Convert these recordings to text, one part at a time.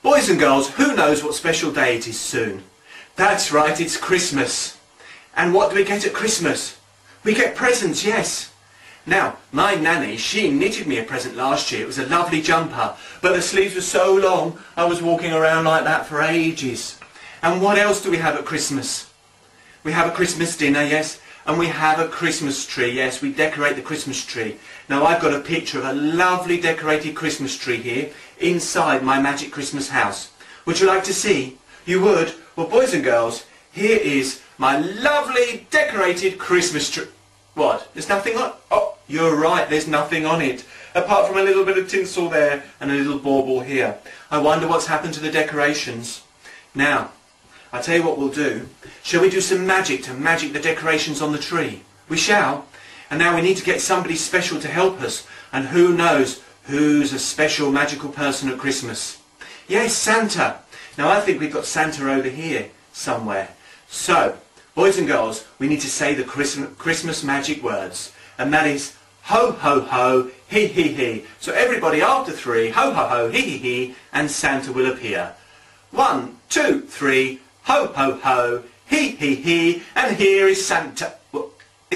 Boys and girls, who knows what special day it is soon? That's right, it's Christmas. And what do we get at Christmas? We get presents, yes. Now, my nanny, she knitted me a present last year. It was a lovely jumper, but the sleeves were so long, I was walking around like that for ages. And what else do we have at Christmas? We have a Christmas dinner, yes, and we have a Christmas tree, yes, we decorate the Christmas tree. Now, I've got a picture of a lovely decorated Christmas tree here inside my magic Christmas house. Would you like to see? You would? Well, boys and girls, here is my lovely decorated Christmas tree. What? There's nothing on? Oh, you're right, there's nothing on it. Apart from a little bit of tinsel there and a little bauble here. I wonder what's happened to the decorations. Now, I'll tell you what we'll do. Shall we do some magic to magic the decorations on the tree? We shall. And now we need to get somebody special to help us. And who knows who's a special magical person at Christmas? Yes, Santa. Now I think we've got Santa over here somewhere. So, boys and girls, we need to say the Christmas magic words. And that is ho ho ho, he he he. So everybody after 3, ho ho ho, he he he, and Santa will appear. 1, 2, 3, ho ho ho, he he he, and here is Santa. Well,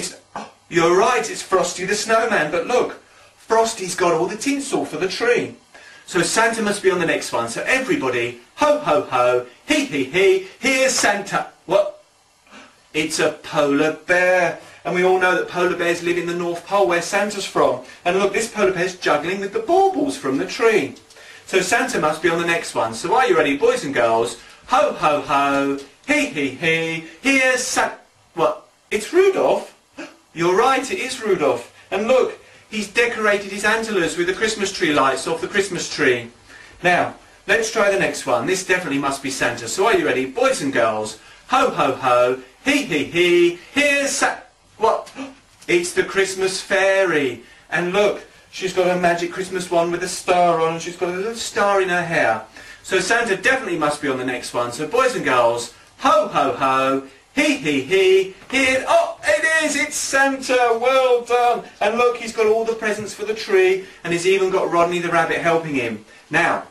you're right, it's Frosty the Snowman, but look, Frosty's got all the tinsel for the tree. So Santa must be on the next one. So everybody, ho ho ho, he he he, here's Santa. What? It's a polar bear. And we all know that polar bears live in the North Pole where Santa's from. And look, this polar bear's juggling with the baubles from the tree. So Santa must be on the next one. So are you ready, boys and girls? Ho ho ho, he he he, here's Santa. What? It's Rudolph? You're right, it is Rudolph. And look, he's decorated his antlers with the Christmas tree lights off the Christmas tree. Now, let's try the next one. This definitely must be Santa. So are you ready, boys and girls? Ho ho ho, he he he, here's Santa. What? It's the Christmas fairy. And look, she's got a magic Christmas wand with a star on, and she's got a little star in her hair. So Santa definitely must be on the next one. So boys and girls, ho ho ho, he he he, here, oh, it is, it's Santa, well done. And look, he's got all the presents for the tree, and he's even got Rodney the rabbit helping him. Now,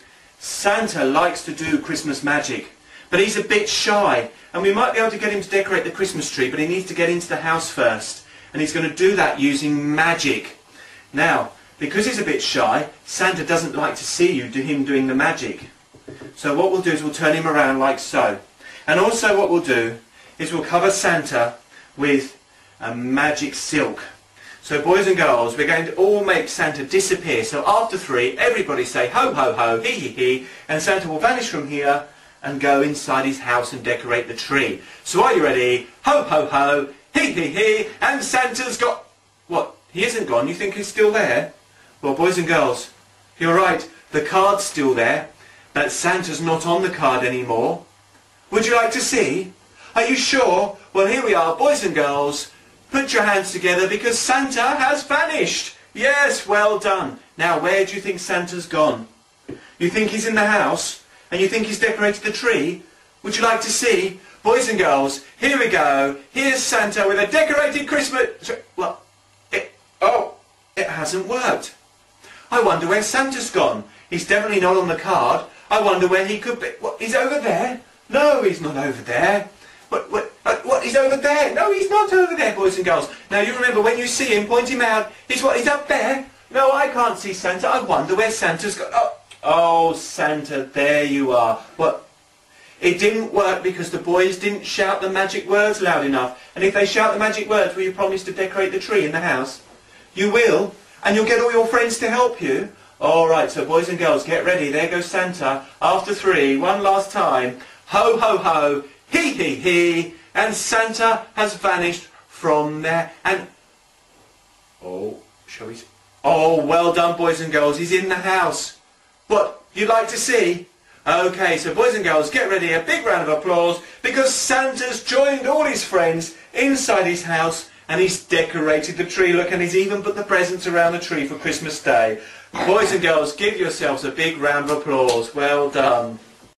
Santa likes to do Christmas magic, but he's a bit shy, and we might be able to get him to decorate the Christmas tree, but he needs to get into the house first, and he's going to do that using magic. Now, because he's a bit shy, Santa doesn't like to see him doing the magic. So what we'll do is we'll turn him around like so. And also what we'll do is we'll cover Santa with a magic silk. So boys and girls, we're going to all make Santa disappear. So after 3, everybody say ho ho ho, he he he, and Santa will vanish from here and go inside his house and decorate the tree. So are you ready? Ho ho ho, he he he, and Santa's got... What? He isn't gone? You think he's still there? Well, boys and girls, you're right, the card's still there, but Santa's not on the card anymore. Would you like to see? Are you sure? Well, here we are, boys and girls. Put your hands together because Santa has vanished. Yes, well done. Now, where do you think Santa's gone? You think he's in the house? And you think he's decorated the tree? Would you like to see? Boys and girls, here we go. Here's Santa with a decorated Christmas... Well, it hasn't worked. I wonder where Santa's gone. He's definitely not on the card. I wonder where he could be. What, he's over there? No, he's not over there. What, he's over there? No, he's not over there, boys and girls. Now, you remember, when you see him, point him out. He's up there? No, I can't see Santa. I wonder where Santa's gone. Oh, Santa, there you are. What? It didn't work because the boys didn't shout the magic words loud enough. And if they shout the magic words, will you promise to decorate the tree in the house? You will? And you'll get all your friends to help you? All right, so boys and girls, get ready. There goes Santa. After 3, one last time. Ho, ho, ho, he, he, he. And Santa has vanished from there. And... oh, shall we... oh, well done, boys and girls. He's in the house. What, you'd like to see? Okay, so boys and girls, get ready. A big round of applause because Santa's joined all his friends inside his house and he's decorated the tree. Look, and he's even put the presents around the tree for Christmas Day. Boys and girls, give yourselves a big round of applause. Well done.